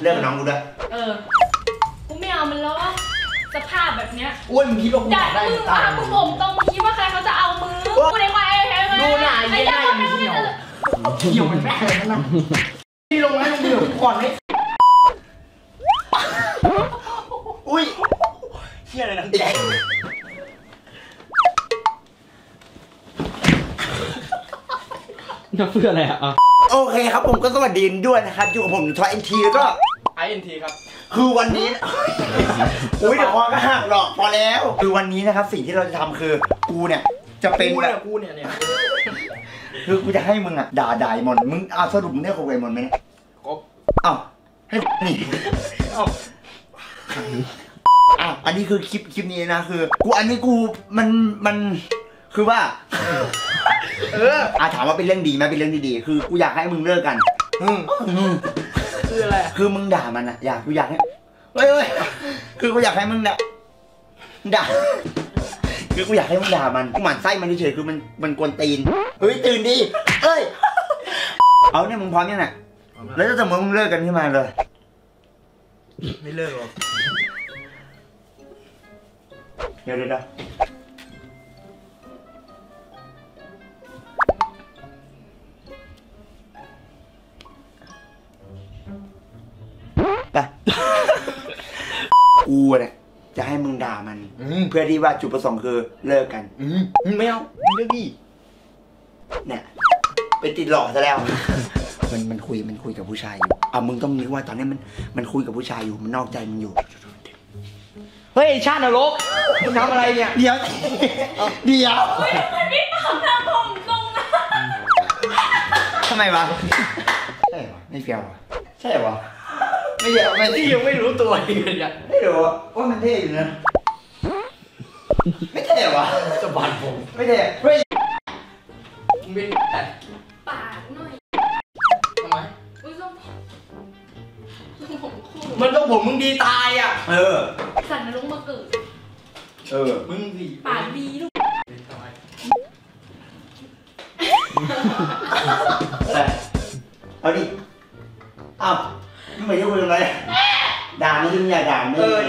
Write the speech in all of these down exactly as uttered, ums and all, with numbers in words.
เลิกกับน้องกูด้วยเออกูไม่เอามันแล้วสภาพแบบเนี้ยอ้วนมึงคิดว่ากูได้มึงอ่ะมึงผมตรงคิดว่าใครเขาจะเอามือกูในควายไอ้ดูหน่าไอ้เหี้ยไม่เหี่ยวเหี่ยวมันแม่เลยนะพี่ลงให้ลงเดือดก่อนเลยอุ้ยเหี้ยอะไรนะแดงน้ำเพื่ออะไรอ่ะโอเคครับผมก็สวัสดีด้วยนะครับอยู่กับผมทอยเอ็นทีแล้วก็ไอเอ็นทีครับคือวันนี้อุ้ยเดี๋ยวคอก็หักหรอกพอแล้วคือวันนี้นะครับสิ่งที่เราจะทำคือกูเนี่ยจะเป็นแบบกูเนี่ยเนี่ยคือกูจะให้มึงอ่ะด่าด่าหมดมึงเอาสรุปมึงได้ครบไปหมดไหมครบอ้าวให้นี่อ้าวอ้าวอันนี้คือคลิปคลิปนี้นะคือกูอันนี้กูมันมันคือว่าเอออาถามว่าเป็นเรื่องดีไหมเป็นเรื่องดีๆคือกูอยากให้มึงเลิกกันอืมคืออะไรคือมึงด่ามันอะอยากกูอยากให้เฮ้ยเฮ้ยคือกูอยากให้มึงด่าด่าคือกูอยากให้มึงด่ามันกูหมั่นไส้มันเฉยๆคือมันมันกวนตีนเฮ้ยตื่นดิเอ้ยเอาเนี่ยมึงพร้อมยังไงแล้วถ้าสมมติมึงเลิกกันขึ้นมาเลยไม่เลิกหรอกเดี๋ยวเดี๋ยวไปกูเนี่ยจะให้มึงด่ามันเพื่อที่ว่าจุดประสงค์คือเลิกกันไม่เอาเลิกดิเนี่ยไปติดหล่อซะแล้วมันมันคุยมันคุยกับผู้ชายอยู่อ่ะมึงต้องนึกว่าตอนนี้มันมันคุยกับผู้ชายอยู่มันนอกใจมึงอยู่เฮ้ยชาตินรกมึงทำอะไรเนี่ยเดี๋ยวเดี๋ยวมันไม่ปากนะผมตรงนะทำไมวะใช่หรอไม่เฟี้ยววะใช่หรอไม่เดี๋ยวไม่ที่ยังไม่รู้ตัวอีกเลยไม่รู้ว่ามันเท่อยู่นะไม่เท่วะจะบาดผมไม่เท่เฮ้ยมึงเป็นปากหน่อยทำไมอุ้ยทรงผมคู่มันต้องผมมึงดีตายอ่ะเออสันนรกมาเกิดเออมึงดีปากดีลูกเอาดิอ้าวนี่มายุ่งกันเลยด่าไม่ถึงอย่าด่าไม่เลย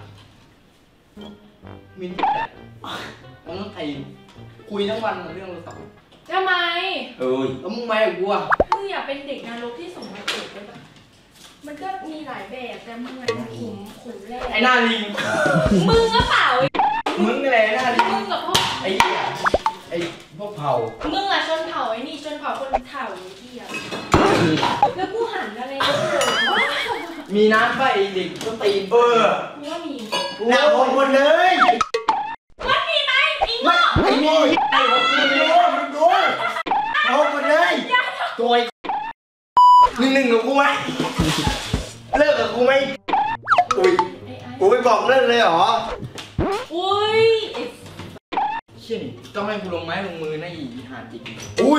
มินมันต้องไอ้คุยทั้งวันเรื่องโทรศัพท์ทำไมเออแล้วมึงไม่กับกูอ่ะมึงอยากเป็นเด็กนรกที่ส่งมาเกิดได้ปะมันก็มีหลายแบบแต่มึงอะขุมขุมแรกไอ้หน้าลิงมึงก็เปล่ามึงอะไรหน้าลิงมึงกับพวกไอ้ไอ้พวกเผามึงอะชนเผ่าไอ้นี่ชนเผ่าคนเผ่าที่อะแล้วกูหันอะไรมีน้ำไปเด็กก็ตีนเบอร์กูว่ามีหน้าผมหมดเลยมันมีไหมไอ้ง้อไอ้นี่ไอ้ผมมึงดูมึงดูเอาหมดเลยตัวหนึ่งหนึ่งกับกูไหมเลิกกับกูไหมอุ้ยกูไปบอกเลิกเลยเหรออุ้ยเชี่ยนี่ต้องให้กูลงไม้ลงมือนะอีหาจริงอุ้ย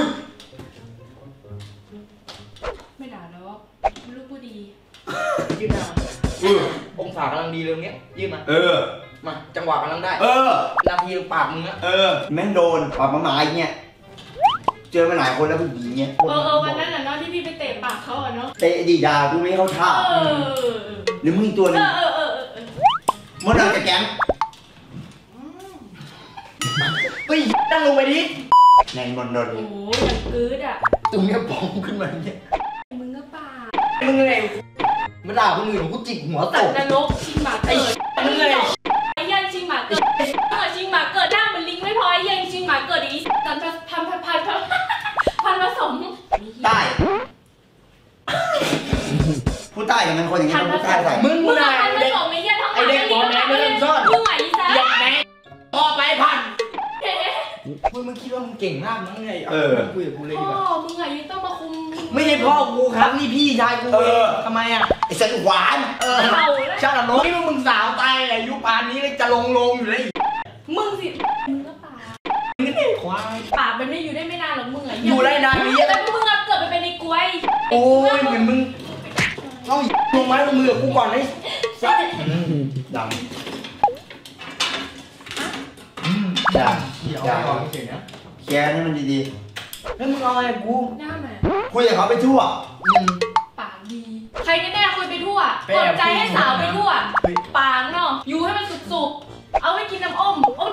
ไม่ด่าแล้วลูกผู้ดียืดหน้าองศากำลังดีเลยเงี้ยยืดมาเออมาจังหวะกำลังได้เออนาทีปากมึงอะเออแม่งโดนปากมาหมาอย่างเงี้ยเจอมาหลายคนแล้วผู้หญิงเงี้ยเออวันนั้นน่ะเนาะที่พี่ไปเตะปากเขาอะเนาะเตะดีดากูไม่เข้าท่าหรือมึงตัวนึงเออเออเออมดเอาจะแก๊งเฮ้ยตั้งลงไปดิแนนมนโดนโอ้ยอย่างกืดอะตรงเนี้ยปองขึ้นมาเนี่ยมึงก็ป่ามึงอะไรมาด่าคนอื่นกูจิกหัวตกนรกชิงหมาเกิดมึงอะไรไอ้ยันชิงหมาเกิดเกิดชิงหมาเกิดหน้ามันลิงไม่พอไอ้ยันชิงหมาเกิดอีสันพันพันพันพันพันผสมใต้ผู้ใต้กับมันคนอย่างนี้ผู้ใต้ใส่มึงมึงไอ้เด็กไอ้เด็กบอลแม่ไม่เล่นซ่อนมึงไหนซ่อนแม่พอไปพันมึงมึงคิดว่ามึงเก่งมากมั้งไงเออคุยกับกูเลยดีกว่าพ่อมึงไงต้องมาคุมไม่ใช่พ่อกูครับนี่พี่ชายกูเองทำไมอ่ะไอ้สันหวานเออชาตินรกนี่มึงสาวตายอายุปานนี้เลยจะลงลงอยู่เลยมึงสิมึงก็ป่ามึงนี่ควายป่ามันไม่อยู่ได้ไม่นานหรอกมึงอ่ะอยู่ได้นานนี้แต่มึงอ่ะเกิดไปเป็นในกล้วยโอ้ยเหมือนมึงเอาลงไม้ลงมือกูก่อนเลยดำดำดำเฉยนะแกนี่มันดีๆแล้วมึงเอาอะไรกูหน้ามาคุยกับเขาไปทั่วปากดีใครแน่ๆคุยไปทั่วเปิดใจให้สาวไปทั่วปางเนาะอยู่ให้มันสุกๆเอาไว้กินน้ำอ้อมอ้อม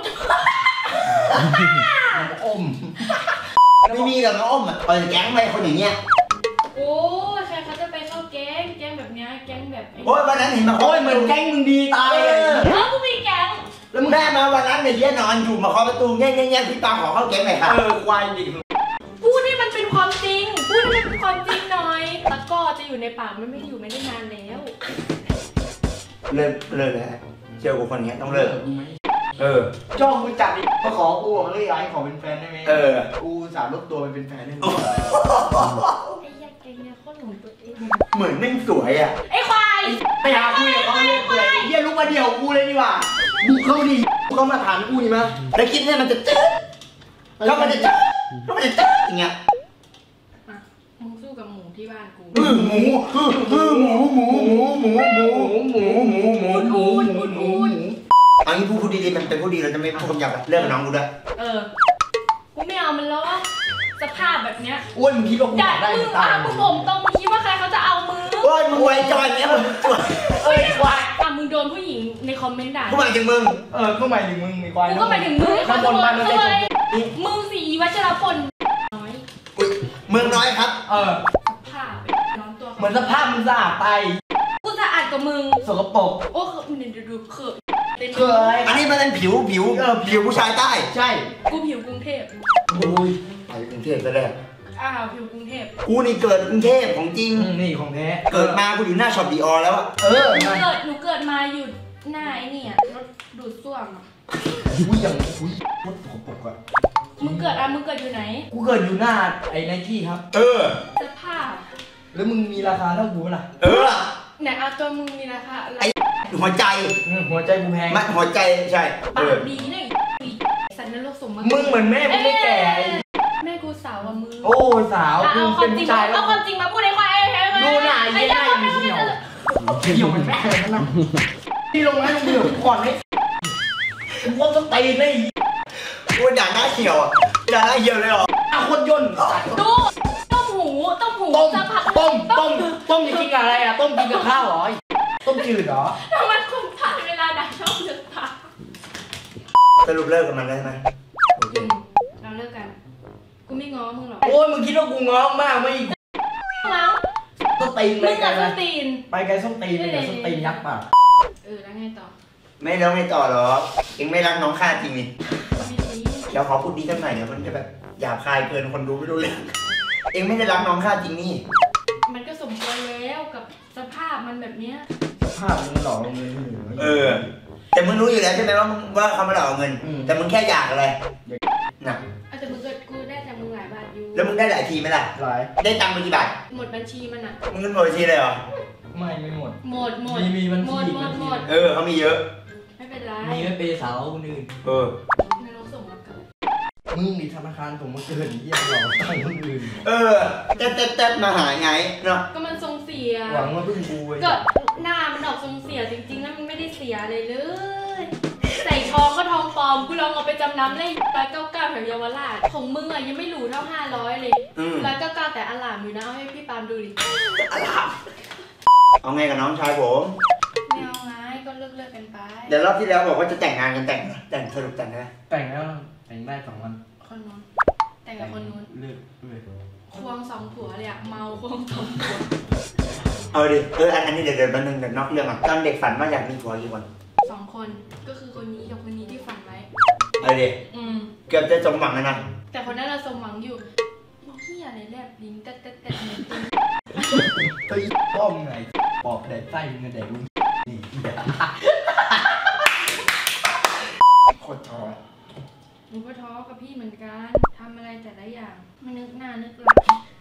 อมไม่มีหรอกน้องอ้อมอ่ะเปิดแก๊งไปคนอย่างเงี้ยโอ้ใครเขาจะไปเข้าแก๊งแก๊งแบบเนี้ยแก๊งแบบโอ้ยวันนั้นเห็นมาโอ้ยเหมือนแก๊งมึงดีตายเอเลยอเออกูมีแก๊งแล้วมึงได้มาวันนั้นในเยี่ยนอนอยู่มาเคาะประตูแง่แง่แง่พี่ปาขอเข้าแก๊งหน่อยค่ะเออควายดิพูดให้มันเป็นความจริงพูดให้มันเป็นความจริงหน่อยตะก้อจะอยู่ในปากมันไม่ได้อยู่ไม่ได้นานแล้วเลิกเลิกเลยเจอกูคนนี้ต้องเลิกเออจ้องกูจับมาขอกูบอกเลยอยากให้ขอเป็นแฟนได้ไหมเออกูสามลบตัวไปเป็นแฟนได้ไหมไอ้ยักษ์แกเนี่ยโคตรหลงตัวเองเหมือนแม่งสวยอ่ะไอ้ควายไปหาคุยกับเขาเลยเลยเฮียลุกมาเดี่ยวกูเลยดีกว่าบุกเข้าดิบุกเข้ามาถามกูนี่มั้ยแล้วคิดเนี่ยมันจะจืดแล้วมันจะจืดแล้วมันจะจืดอย่างเงี้ยอ่ะมึงสู้กับหมูที่บ้านกูอือหมูอืออือหมูหมูหมูหมูหมูหมูหมูหมูหมูหมูหมูอันนี้พูดพูดดีๆมันเป็นพูดดีเราจะไม่พูดคำหยาบเลิกกับน้องกูด้วยเออกูไม่เอามันแล้วสภาพแบบเนี้ยอ้วนมึงคิดว่ากูด่าได้มึมึงงตาอ่ะยมึงผมตรงมึงคิดว่าใครเขาจะเอามือโอ้ยมึงไวจอยเนี่ยมึงสวยเอ้ยควายอ่ะมึงโดนผู้หญิงในคอมเมนต์ด่ากูหมายถึงมึงเออก็หมายถึงมึงมีควายกูก็หมายถึงมึงข้างบนบ้านเราเลได้ยมึงสีวัชรพลน้อยอุ้ยเมืองน้อยครับเออสภาพน้องตัวเหมือนสภาพมึงสะอาดไปกูจะอ่านกับมึงสกปรกโอ้คือมันเดี๋ยวดูเขินเต้นเคยอันนี้มันเป็นผิวผิวเออผิวผู้ชายใต้ใช่กูผิวกรุงเทพโอ้ยไปกรุงเทพก็ได้อ้าวผิวกรุงเทพกูนี่เกิดกรุงเทพของจริงนี่ของแท้เกิดมากูอยู่หน้าช็อปดีออแล้วอะเออหนูมาเกิดหนูเกิดมาอยู่หน้าไอ้นี่อ่ะรถดูดซ่วมอ่ะกูอย่างกูรถสกปรกอะมึงเกิดอ่ะมึงเกิดอยู่ไหนกูเกิดอยู่หน้าไอ้ไนกี้ครับเออสภาพแล้วมึงมีราคาเท่ากูล่ะเออไหนเอาตัวมึงมีราคาอะไรไอ้ หัวใจอืมหัวใจกูแพงมันหัวใจใช่ปาเอก อดีนะไอ้สันนรกสมมามึงเหมือนแม่มึงไม่แก่แม่กูสาวกับมึงโอ้ยสาวเอากูควาเป็มนจริงชายแล้เอาวความจริงมาพูดให้ควายไอ้ดูหน้าเยี่ยหน้าอย่างเหี่ยวเหี่ยวเหมือนแม่เลยนะพี่ลงมาให้มึงเดือดก่อนให้กูก็ต้องตีเลยกูด่าหน้าเขียวอะด่าหน้าเขียวเลยเหรออาคนย่นสัตว์ดูต้มหูต้มหูต้มสักพักต้มต้มต้มจะกินกับอะไรอ่ะต้มกินกับข้าวเหรอต้มจืดเหรอทำไมคนผ่านเวลาด่าชอบเลือกผ่านสรุปเลิกกับมันได้ไหมโอเคเราเลิกกันกูไม่ง้อมึงหรอกโอ้ยมึงคิดว่ากูง้อมากไหมแล้วส้นตีนไปมึงไกลกับเลสยตีนไปไกลส้นตีนไปไกลส้นตีนยักษ์ป่ะเออแล้วไงต่อไม่แล้วไม่ต่อหรอเองไม่รักน้องข้าจริงนี่ไม่ดีเดี๋ยวขอพูดดีสักหน่อยเดี๋ยวมันจะแบบหยาบคายเกินคนดูไม่รู้เรื่องเองไม่ได้รักน้องข้าจริงนี่มันก็สมควรแล้วกับสภาพมันแบบเนี้ยภาพมึงหลอกลงเงินหนูเออ แต่มึงรู้อยู่แล้วใช่ไหมว่ามึงว่าเขาไม่หลอกเอาเงินอืมแต่มึงแค่อยากอะไรน่ะเอาแต่มึงเกิดกูได้จากมึงหลายบาทอยู่แล้วมึงได้หลายทีไหมล่ะหลายได้ตังค์ไปกี่บาทหมดบัญชีมันอ่ะมึงเงินหมดบัญชีเลยเหรอไม่ไม่หมดหมดหมดมีมีบัญชีหมดหมบัดญชีหมดเออเขามีเยอะไม่เป็นไรมีไม่เปย์สาวคนอื่นเออนรกส่งมาเกิดมึงมีธนาคารส่งมาเกินเยี่ยมหลอกตังค์คนอื่นเออเต๊ดเต๊ดเต๊ดมาหาไงเนาะก็มันทรงเสียหวังว่าพึ่งกูไว้ก็หน้ามันออกทรงเสียจริงๆแล้วมันไม่ได้เสียเลยเลย ใส่ทองก็ทองปลอมกูลองเอาไปจำนำได้ร้อยเก้าเก้าแถวเยาวราชของมึงอ่ะยังไม่หรูเท่าห้าร้อยเลยอืมร้อยเก้าเก้าแต่อลามอยู่นะเอาให้พี่ปาล์มดูดิเอาไงกับน้องชายผมไม่เอาไงก็เลิกเลิกกันไปเดี๋ยวรอบที่แล้วบอกว่าจะแต่งงานกันแต่งเหรอแต่งสรุปแต่งนะแต่งแล้วแต่งได้สองวันคนนู้นแต่งกับคนนู้นเลือกเลยควงสองผัวเลยอะเมาควงสองผัวเอาดิเอออันอันนี้เดี๋ยวเดี๋ยวแป๊บนึงเดี๋ยวนอกเรื่องอ่ะตอนเด็กฝันว่าอยากมีผัวกี่คนสองคนก็คือคนนี้กับคนนี้ที่ฝันไว้เอาดิอืมเกือบจะสมหวังแล้วนะแต่คนนั้นเราสมหวังอยู่มึงเฮียอะไรแลบลิ้นแต่แต่แต่เหมือนตัวตัวอีป้อมไงปอกแดกไส้มึงแดกมึงนี่โคตรท้อหนูก็ท้อกับพี่เหมือนกันทำอะไรแต่ละอย่างมันนึกหน้านึกหลัง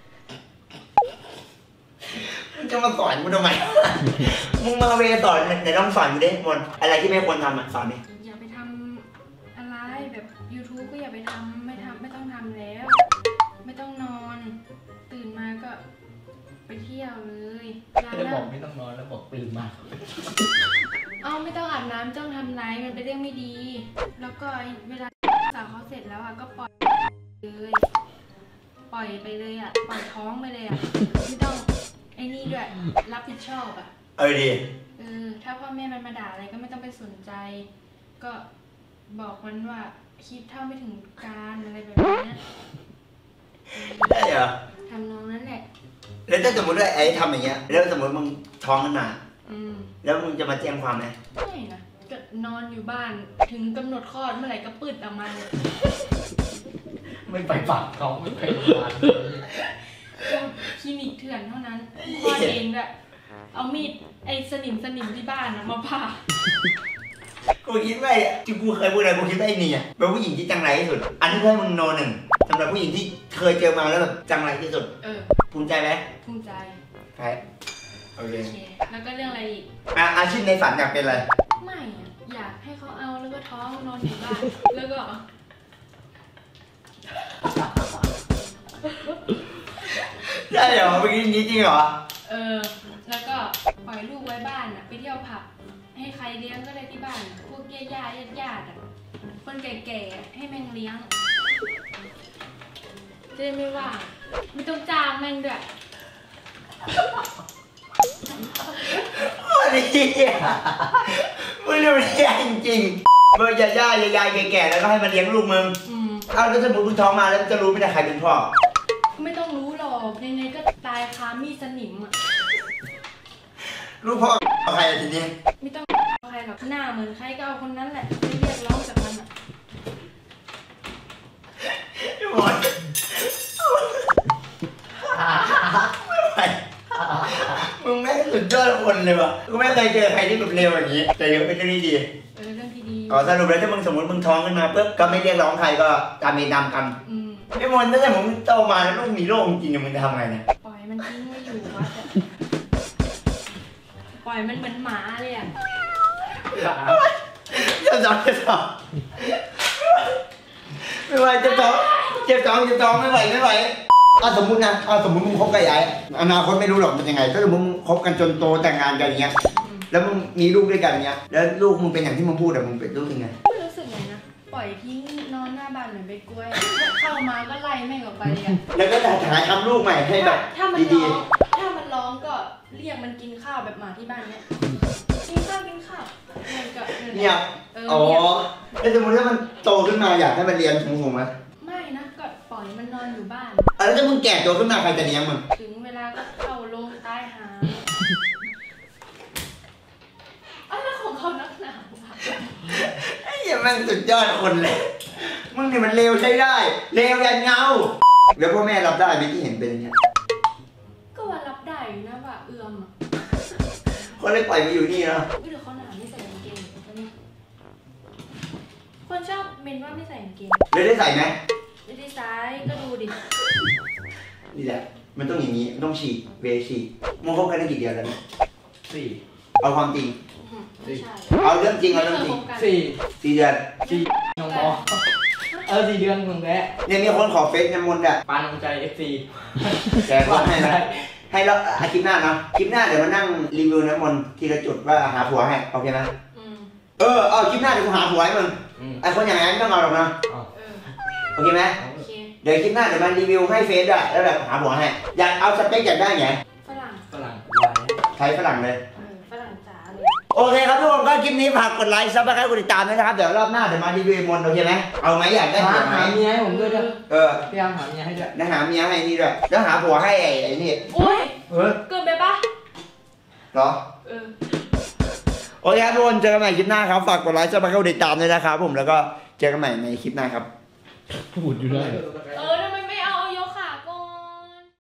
มึงจะมาสอนกูทำไม มึงมาเวสอนไหนลองสอนกูดิมนอะไรที่ไม่ควรทำอ่ะสอนดิอย่าไปทำอะไรแบบ YouTube ก็อย่าไปทำไม่ทำไม่ต้องทำแล้ว ไม่ต้องนอน ตื่นมาก็ไปเที่ยวเลยร้านแล้วบน่ะอกไม่ต้องนอนแล้วบอกตื่นมาเอาไม่ต้องอาบน้ำจ้องทำไรมันเป็นเรื่องไม่ดี แล้วก็เวลาสาวเขาเสร็จแล้วอ่ะก็ปล่อยเลย ปล่อยไปเลยอ่ะปล่อยท้องไปเลยอ่ะไม่ต้องไอ้อ้นี่ด้วยรับผิดชอบอ่ะเออดีเออถ้าพ่อแม่มันมาด่าอะไรก็ไม่ต้องไปสนใจ ก็บอกมันว่าคิดเท่าไม่ถึงการอะไรแบบนี้ได้เหรอทำน้องนั่นแหละแล้วถ้าสมมติว่าไอ้ทำอย่างเงี้ยแล้วสมมติมึงท้องขึ้นมาอืมแล้วมึงจะมาแจ้งความไหมไม่นะก็นอนอยู่บ้านถึงกำหนดคลอดเมื่อไหร่ก็ปืดออกมาเลยไม่ไปฝากเขาไม่ไปโรงพยาบาลคลินิกเถื่อนเท่านั้นคลอดเองด้วยเอามีดไอ้สนิมสนิมที่บ้านนะมาผ่ากูคิดว่าที่กูเคยพูดอะไรกูคิดว่าไอ้นี่อ่ะเป็นผู้หญิงที่จังไรที่สุด อันนี้เพื่อนมึงโนหนึ่งสำหรับผู้หญิงที่เคยเจอมาแล้วแบบจังไรที่สุดเออภูมิใจไหมภูมิใจใช่โอเคโอเคแล้วก็เรื่องอะไรอีกอ่ะอาชีพในฝันอยากเป็นอะไรไม่อะอยากให้เขาเอาแล้วก็ท้องนอนอยู่บ้านแล้วก็ได้เหรอเมื่อกี้นี้จริงเหรอเออ แล้วก็ปล่อยลูกไว้บ้านอ่ะไปเที่ยวผับให้ใครเลี้ยงก็ได้ที่บ้านอะพวกญาติญาติญาติอ่ะคนแก่ๆอะให้แม่งเลี้ยงจะได้ไม่ว่างไม่ต้องจ้างแม่งด้วยวันนี้มึงดูมันแย่จริงๆเมื่อย่าย่ายายแก่ๆแล้วก็ให้มันเลี้ยงลูกมึงอืมเอาแล้วสมมติมึงท้องมาแล้วจะรู้ไหมเนี่ยใครเป็นพ่อไม่ต้องรู้หรอกยังไงก็ตายคามีดสนิมอ่ะลูกพ่อใครอะทีนี้ไม่ต้องใครหรอกหน้าเหมือนใครก็เอาคนนั้นแหละไม่เรียกร้องจากมันอ่ะหมดไม่ไหวมึงแม่งสุดยอดคนเลยวะกูไม่เคยเจอใครที่แบบเร็วอย่างนี้แต่เยอะเป็นเรื่องที่ดีเออเรื่องที่ดีอ๋อสรุปแล้วถ้ามึงสมมติมึงท้องขึ้นมาปุ๊บก็ไม่เรียกร้องใครก็ตามเวรตามกรรมอืมไอ้มนต์ถ้าสมมติมึงโตมาแล้วลูกมีโรคจริงๆมึงจะทำไงเนี่ยปล่อยมันทิ้งไว้อยู่วัดอะปล่อยมันเหมือนหมาเลยอ่ะจะท้องจะท้องไม่ไหวจะท้องเจ็บท้องจะท้องไม่ไหวไม่ไหวเอาสมมุตินะเอาสมมุติมึงคบกับยายอนาคตไม่รู้หรอกมันยังไงถ้าสมมติมึงคบกันจนโตแต่งงานกันอย่างเงี้ยแล้วมึงมีลูกด้วยกันอย่างเงี้ยแล้วลูกมึงเป็นอย่างที่มึงพูดอะมึงเป็นลูกยังไงไม่รู้สึกไงนะปล่อยทิ้งนอนหน้าบ้านเหมือนใบกล้วยเข้ามาก็ไล่แม่งออกไปเลยอะแล้วก็หาทำลูกใหม่ให้แบบถ้ามันดีร้องถ้ามันร้องก็เรียกมันกินข้าวแบบหมาที่บ้านเนี้ยกินข้าวกินข้าวมันก็ๆเนี่ยเอออ๋อเนี่ยแล้วสมมติถ้ามันโตขึ้นมาอยากให้มันเรียนสูงๆไหมไม่นะก็ปล่อยมันนอนอยู่บ้านอ่ะแล้วถ้ามึงแก่โตขึ้นมาใครจะเลี้ยงมึงถึงเวลาก็เข้าโรงใต้หาอะไรของเขานักหนาวะไอ้เหี้ยแม่งสุดยอดคนเลยมึงนี่มันเลวใช้ได้เลวยันเงาแล้วพ่อแม่รับได้ไหมที่เห็นเป็นอย่างเงี้ยก็ว่ารับได้อยู่นะว่าเอื้อมอ่ะเขาเลยปล่อยมาอยู่นี่เนาะไม่เดี๋ยวเขาหนาไม่ใส่กางเกงก็นี่คนชอบเมนว่าไม่ใส่กางเกงแล้วได้ใส่ไหมไม่ได้ซ้ายก็ดูดินี่แหละมันต้องอย่างนี้มันต้องฉีกเวฉีกมึงคบกันได้กี่เดือนแล้วเนี่ยสี่เอาความจริงอืมไม่ใช่เอาเรื่องจริงเอาเรื่องจริงสี่สี่เดือนสี่น้องพอเออสี่เดือนมึงแกเนี่ยมีคนขอเฟซในมนต์อ่ะปานน้ำใจเอฟซีแกก็ให้นะให้แล้วอาคลิปหน้าเนาะคลิปหน้าเดี๋ยวมานั่งรีวิวน้ำมนต์ทีละจุดว่าหาผัวให้โอเคไหมอืมเออเอาคลิปหน้าเดี๋ยวกูหาผัวให้มึงอืมไอคนอย่างนั้นไม่ต้องเอาหรอกนะเออโอเคไหมโอเคเดี๋ยวคลิปหน้าเดี๋ยวมารีวิวให้เฟซด้วยแล้วแบบหาผัวให้อยากเอาสเปคอยากได้ไงฝรั่งฝรั่งวายใช้ฝรั่งเลยเออฝรั่งจ๋าเลยโอเคครับทุกคนก็คลิปนี้ฝากกดไลค์ซับสไครต์กดติดตามด้วยนะครับเดี๋ยวรอบหน้าเดี๋ยวมารีวิวมนต์โอเคไหมเอาไหมอยากได้หาผัวไหมหาเมียให้ผมด้วยด้วยเออพยายามหาเมียให้ด้วยแล้วหาเมียให้นี่ด้วยแล้วหาผัวให้ไอ้ไอ้นี่โอ้ยเออเกินไปปะเหรอเออโอเคครับทุกคนเจอกันใหม่คลิปหน้าครับฝากกดไลค์ซับสไครต์กดติดตามด้วยนะครับผมแล้วก็เจอกันใหม่ในคลิปหน้าครับพูดอยู่ได้เออ